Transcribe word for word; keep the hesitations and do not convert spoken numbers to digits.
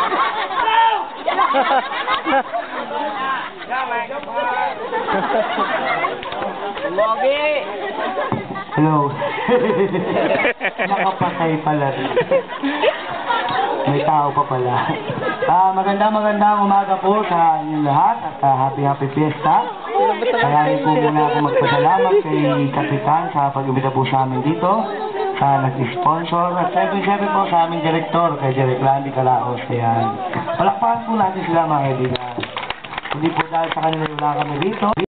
Logi! Hello. Nakapatay pala rin. May tao pa pala. Ah, magandang magandang umaga po sa inyong lahat at uh, happy happy fiesta. Kaya po muna ako magpasalamat kay Kapitan sa pag-imbita po sa amin dito, sa nag-sponsor at siyempre siyempre po sa aming direktor, kay Direk Randy Calaos. Ayan. Palakpakan po natin sila mga kaibigan. Hindi po dahil sa kanila wala kami dito.